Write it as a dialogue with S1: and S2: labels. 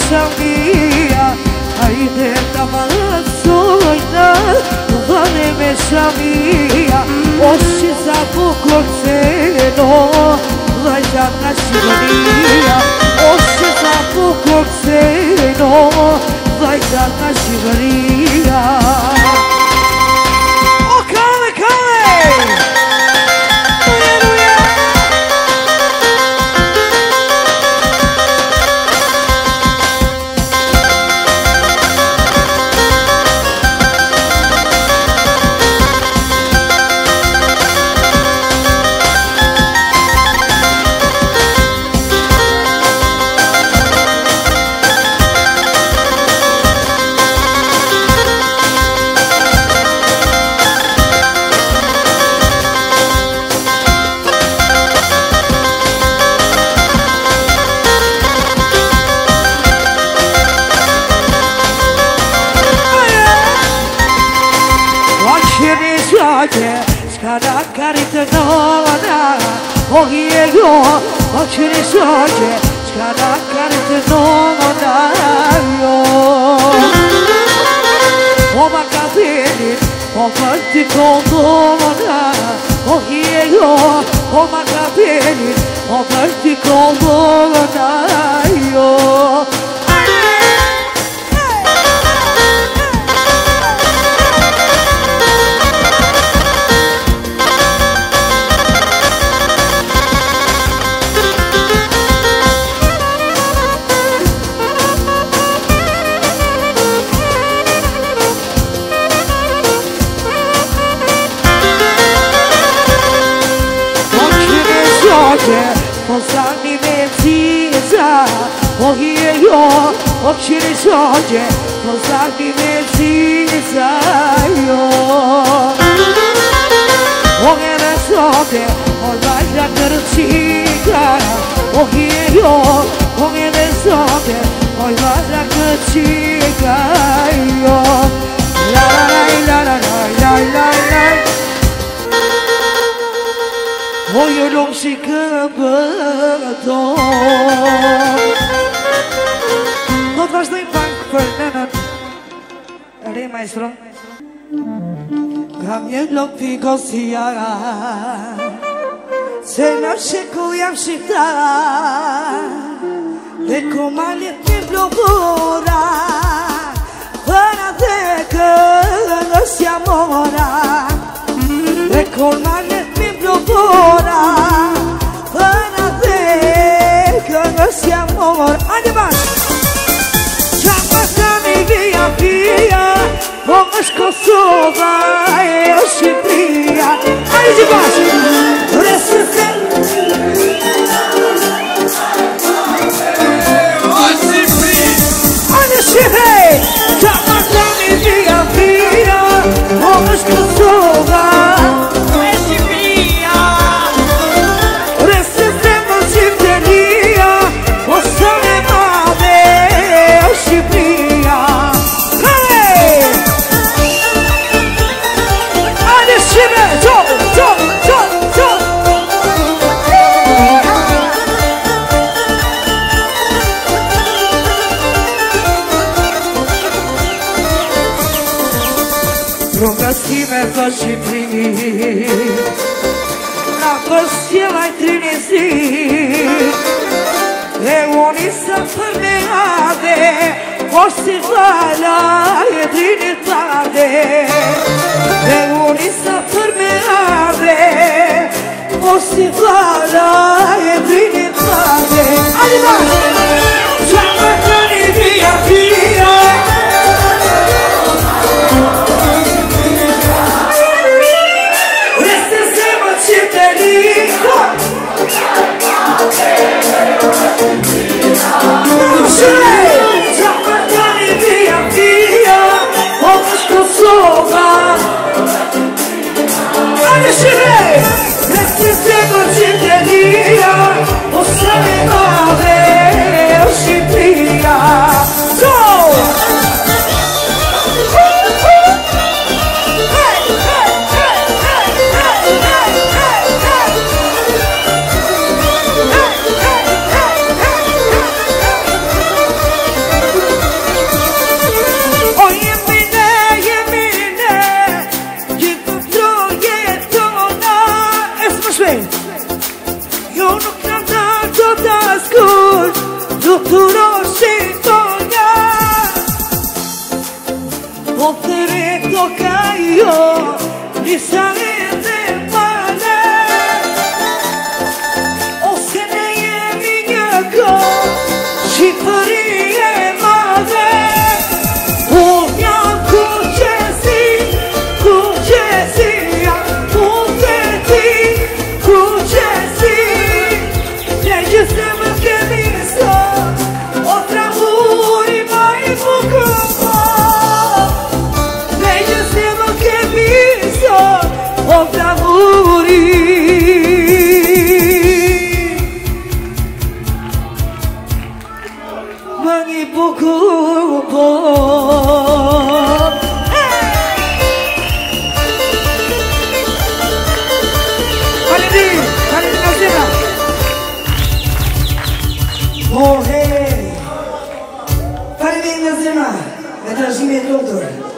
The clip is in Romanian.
S1: Shamia, Aide Tamazoina, Vane me Shamia, Oshiza Bukorceno, Vaidana Shivania, Oshiza Bukorceno, Vaidana Shivania. Oh, come, come! Skada karite nona, ohiego, ochiri soje. Skada karite nona, yo. Oma kapini, ofanti kondona, ohiego, oma kapini, ofanti kondona, yo. Pozani mezza, ohiego, ochiri soje. Pozani mezza, yo. Ogere soje, olvaja kerchika, ohiego, ogere soje, olvaja kerchika, yo. La la la la la la la. Voglio non si capato. Not was the bank for Lennon. Are maestro? Camiello figo sia. Se non c'è qui a città. E come li blocora. Per te che non siamo ora. E come li ora, para ver que no se amor. Además, ya pasame via via, vamos con soba e oscipria. Aí de baixo, ressuscita. Olha esse rei, já pasame via via, vamos com soba. Così la costiera in Trinisi e un'issa fermate forse la Trinitate e un'issa fermate forse la Trinitate arrivate ciao via via. io mi sarete male o se ne jemi një kohë Shqipërie madhe unë jam kuqesia unë të ti kuqesi ne gjithë më kemi sot o tramuri ma i bukur ne gjithë më kemi sot o tramuri ma i bukur Oh, hey! Faleminderit nga zemra, me trashëgimit lumtur.